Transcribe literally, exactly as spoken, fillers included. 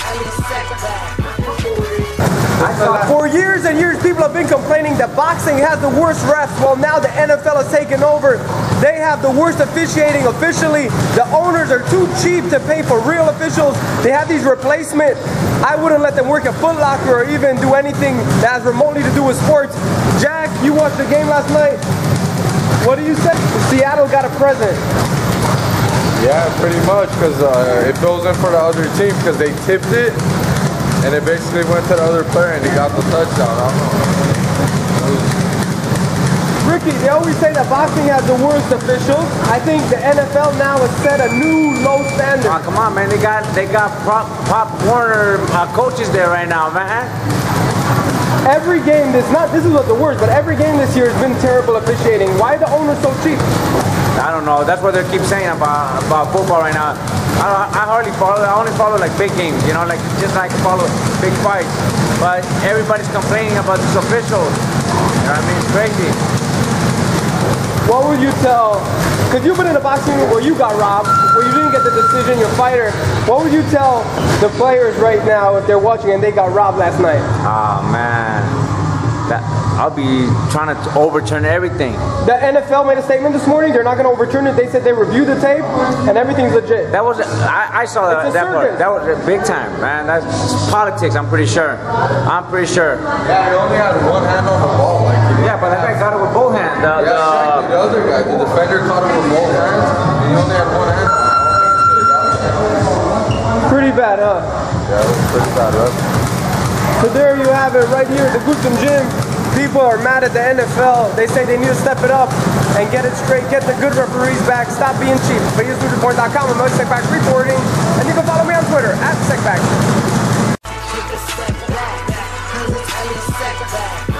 For years and years, people have been complaining that boxing has the worst refs. Well, now the N F L has taken over. They have the worst officiating officially. The owners are too cheap to pay for real officials. They have these replacement. I wouldn't let them work at Foot Locker or even do anything that has remotely to do with sports. Jack, you watched the game last night. What do you say? Seattle got a present. Yeah, pretty much, because uh, it goes in for the other team because they tipped it, and it basically went to the other player, and he got the touchdown. I don't know. Ricky, they always say that boxing has the worst officials. I think the N F L now has set a new low standard. Oh, come on, man. They got they got Pop, Pop Warner uh, coaches there right now, man. Every game, this not this is what the worst, but every game this year has been terrible officiating. Why are the owners so cheap? I don't know. That's what they keep saying about about football right now. I, don't, I hardly follow. I only follow like big games, you know, like just like follow big fights. But everybody's complaining about these officials. You know what I mean? It's crazy. What would you tell? Because you've been in a boxing ring where you got robbed, where you didn't get the decision, your fighter. What would you tell the players right now if they're watching and they got robbed last night? Oh man, that, I'll be trying to overturn everything. The N F L made a statement this morning. They're not going to overturn it. They said they reviewed the tape and everything's legit. That was I, I saw that, that part. That was big time, man. That's politics. I'm pretty sure. I'm pretty sure. Yeah, he only had one hand on the ball. Like, yeah, but that guy got it with both hands. The, yeah, the, the other guy, the defender, caught him with both hands. He only had one hand. Pretty bad, huh? Yeah, it was pretty bad, right? So there you have it, right here at the Gutem Gym. People are mad at the N F L. They say they need to step it up and get it straight, get the good referees back, stop being cheap. Vegas News Report dot com, I'm Secback reporting, and you can follow me on Twitter at Secback. Take a step back,